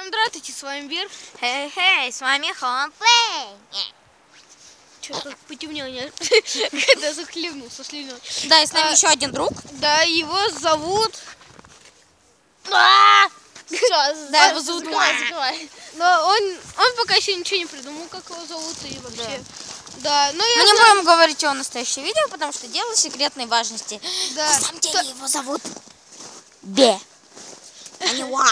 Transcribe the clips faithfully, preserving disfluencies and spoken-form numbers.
Здравствуйте, с вами Бир. Хей-хей, с вами Хомплей. Что-то потемнело, нет? Когда захлебнулся слюной. Да, и с нами А, еще один друг. Да, его зовут... Сейчас, Да, его зовут закрывай, Ма. закрывай. Но он, он пока еще ничего не придумал, как его зовут и вообще. Да, но я Мы не знаю- будем говорить его настоящее видео, потому что дело секретной важности. Да. На самом деле его зовут Бе, а не Ва.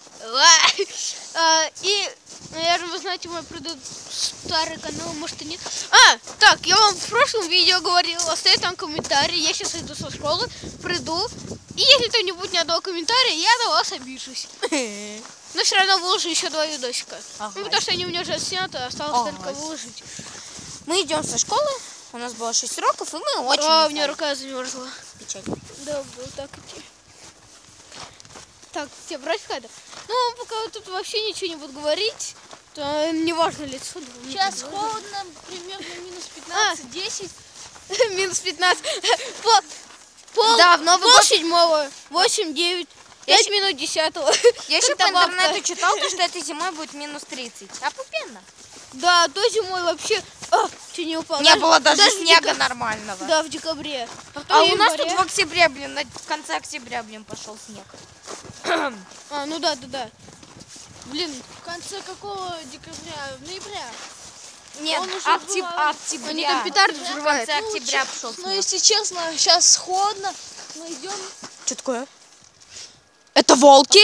А, и, наверное, вы знаете мой предыдущий старый канал, может и нет. А, так, я вам в прошлом видео говорила, оставьте там комментарий, я сейчас иду со школы, приду, и если кто-нибудь не отдал комментарий, я на вас обижусь. Но все равно выложу еще два видосика. Ага. Ну, потому что они у меня уже сняты, осталось Ага. только выложить. Мы идем со школы, у нас было шесть уроков, и мы очень А, у устали. меня рука замерзла. Печально. Да, вот так идти. Так, тебе брать кадр? Ну, пока вот тут вообще ничего не буду говорить, то не важно лицо. да, Сейчас не холодно, примерно минус пятнадцать-десять. важно. Минус пятнадцать. Пол, пол, Да, в Новый пол год- седьмого, восемь, девять, пять минут десятого. Я еще Как по добавка. интернету читал, то, что этой зимой будет минус тридцать. Опупенно. Да, то зимой вообще... А, что не упал? Не было даже, в снега дека- нормального. Да, в декабре. А то у нас январе. тут в октябре, блин, на- в конце октября, блин, пошел снег. А, ну да, да, да. Блин, В конце какого декабря? Ноября. Нет, Он уже октяб- бывает. октября. они там петарды В взрывают. конце октября Ну, пошел Ну, снег. если честно, сейчас холодно. Мы идем. Что такое? Это волки?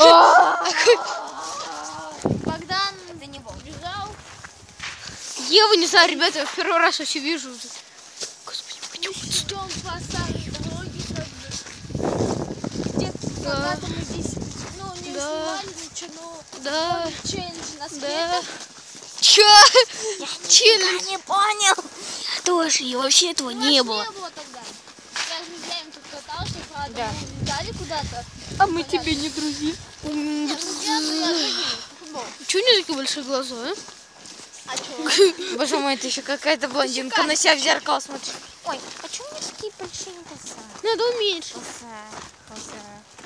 Богдан Это не волки. бежал. Еву не знаю, ребята, я в первый раз вообще вижу. Господи, Мы идем по старой дороге. Как бы. Где Да. когда-то мы здесь, ну, не Да. снимали ничего, но Да, челлендж на да. скейтах. Чё? Челлендж? Не понял. Тоже, и вообще этого У нас не было. не было тогда. Я с друзьями тут катался, правда, Да. мы летали куда-то. А мы тебе не друзья. Нет, друзья, но я другие. Футбол. Чё у нее такие большие глаза, а? А чё? Боже мой, это еще какая-то блондинка на себя в зеркало смотрит. Ой, а что у меня такие большие глаза? Надо уменьшить. Глаза, глаза.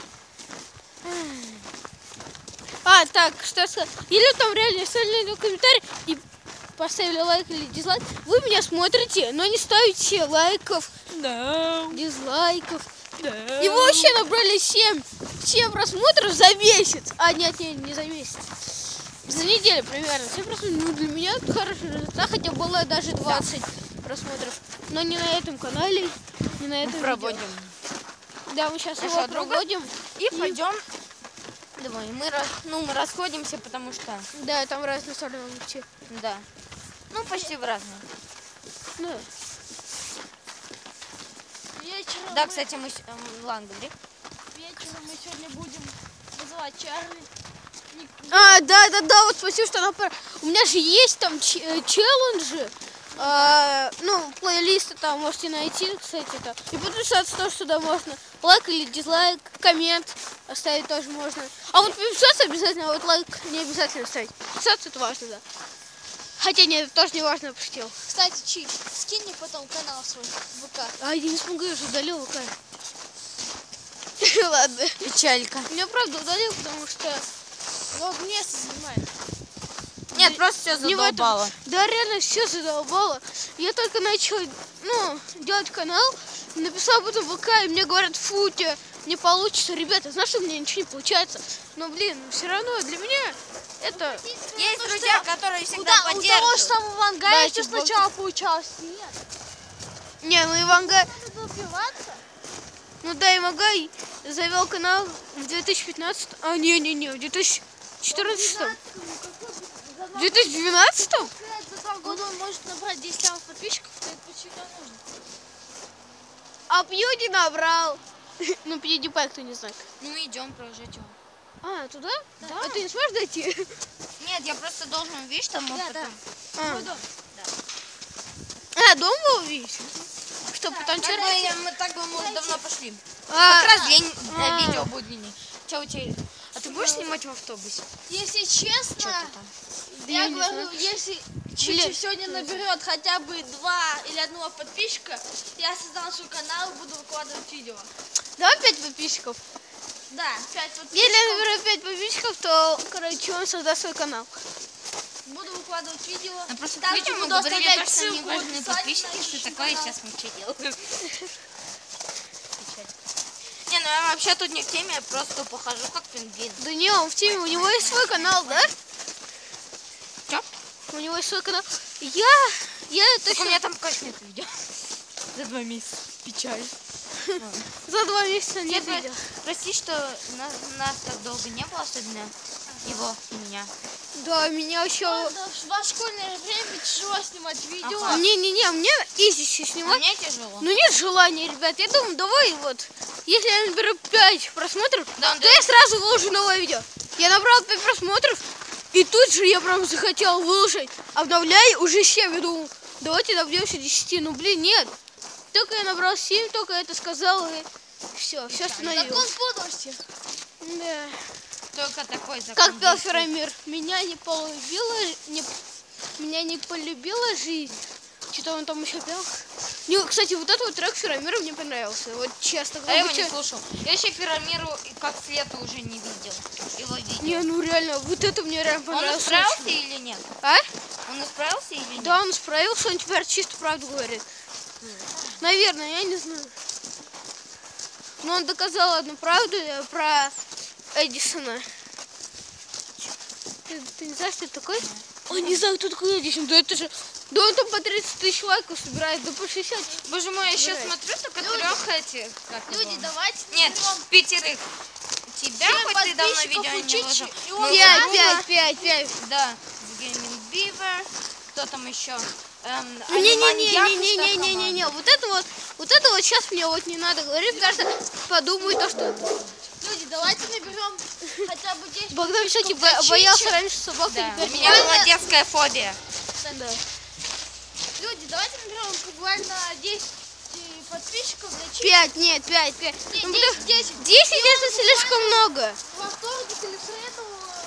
А, так, что я сказала? Или там реально оставили комментарий и поставили лайк или дизлайк. Вы меня смотрите, но не ставите лайков, No. дизлайков. No. И вы вообще набрали семь, семь просмотров за месяц. А, нет, нет, не за месяц. За неделю примерно. семь просмотров. Ну, для меня это хороший результат. Хотя было даже двадцать просмотров. Но не на этом канале, не на этом видео. Проводим. Да, мы сейчас Нашего его друга. проводим. И пойдем. Давай, мы, ра- ну, мы расходимся, потому что, Да, там разные стороны идти. да. Ну, почти в разные. Ну, Вечером, Да, мы, кстати, мы... с- эм, ладно, говори. вечером мы сегодня будем вызывать Чарли. Ник- А, да, да, да, вот спасибо, что напор... У меня же есть там ч- э, челленджи. А, ну, плейлисты там можете найти, кстати, да. И подписаться тоже сюда можно. Лайк или дизлайк, коммент оставить тоже можно. А вот подписаться обязательно, а вот лайк не обязательно ставить. Подписаться это важно, да. Хотя нет, это тоже не важно, я пошутил. Кстати, Чи, скинь мне потом канал свой в ВК. А, я не смогу, я же удалил ВК. Ладно. Печалька. Меня правда удалил, потому что... Много места занимает. Нет, просто все Не в этом. задолбало. Да, реально все задолбало. Я только начал, ну, делать канал, написал об этом в ВК, и мне говорят, фу, тебе не получится. Ребята, знаешь, что у меня ничего не получается? Но, блин, все равно для меня это... Есть Ну, друзья, что? которые У, всегда да, у того же поддерживают. самого Ангая Да, еще эти сначала получалось. Нет. Не, ну Ивангай, Надо добиваться. ну да, Ивангай завел канал в две тысячи пятнадцатом, а не-не-не, в две тысячи четырнадцатом. В две тысячи двенадцатом? За два года он может набрать десять миллионов подписчиков, то это почти не нужно. А Пьюди набрал. Ну, PewDiePie, кто не знает. Ну, идем, проезжать его. А, туда? Да. А ты не сможешь дойти? Нет, я просто должен, видишь, там вот Да, потом. А, Мой дом. а дом был увидеть? Что, потом Так черный? бы, я- мы так бы, мы давно пошли. А, Как раз день э, а. видео будет длиннее. Че у тебя? А ты будешь снимать в автобусе? Если Что честно, ты там? я Я не говорю, знаю. если Блин. Чичи сегодня наберет хотя бы два или одного подписчика, я создам свой канал и буду выкладывать видео. давай пять подписчиков. Да, пять подписчиков. Если я наберу пять подписчиков, то, короче, он создаст свой канал. Буду выкладывать видео. Ну, просто Также видео мы буду говорили, оставлять то, что они ссылку важны в описании подписчики, на все YouTube такое, и канал. сейчас мы что делаем? Не, ну я вообще тут не к теме, я просто похожу как пингвин. Да не, он в теме, у него есть свой канал, да? Чё? У него есть свой канал. Я, я Так у точно меня там как нет видео. За два месяца. Печаль. за два месяца не Нет, видел. прости, что нас, нас так долго не было, особенно его и меня. Да, меня еще... Правда, в ваше школьное время тяжело снимать видео. Ага. Не-не-не, мне изи еще А снимать. мне тяжело. Ну нет желания, ребят. Я думаю, давай вот, если я наберу пять просмотров, Да, то да. я сразу выложу новое видео. Я набрал пять просмотров, и тут же я прям захотел выложить. Обновляй, уже семь. Я думал, давайте добьемся десяти. Ну блин, нет. Только я набрал семь, только это сказал, и все, все Так остановилось. он подался. Да. Только такой закон. Как пел действует. Ферамир, меня не полюбила, не, меня не полюбила жизнь. Что-то он там еще пел. Не, кстати, вот этот вот трек Ферамира мне понравился. Вот честно. А я его Как не будто- слушал. Я еще Ферамиру как Свету уже не видел. Его видео. Не, ну реально, вот это мне реально Он понравилось. исправился очень. или нет? А? Он исправился или нет? Да, он справился, он теперь чисто правду говорит. Наверное, я не знаю. Но он доказал одну правду э, про Эдисона. Ты, ты не знаешь, кто это такой? О, не знаю, кто такой Эдисон. Да это же... Да он там по тридцать тысяч лайков собирает, да по шестьдесят. Боже мой, я сейчас Собирает. смотрю, только трех этих. Как Люди, его? давайте Нет, наберем пятерых. Тебя, семь хоть ты давно подписчиков видео у не Чичи, выложил. и он Ну, Пять, Друга, пять, пять, пять. Да, с Gaming Beaver. Кто там еще? Эм, Не-не-не-не-не-не-не-не-не. Вот это вот, вот это вот сейчас мне вот не надо говорить, потому что подумаю то, что Люди, давайте наберем хотя бы десять Богдан, кстати, подписчиков бо- для боялся Чичи. раньше собак, Да, а у теперь меня нет. была детская фобия. Да. Люди, давайте наберем буквально десять подписчиков для Чичи. Пять, нет, пять, пять. Не, Ну, десять, потому- десять. Десять это слишком много. Во вторник или в среду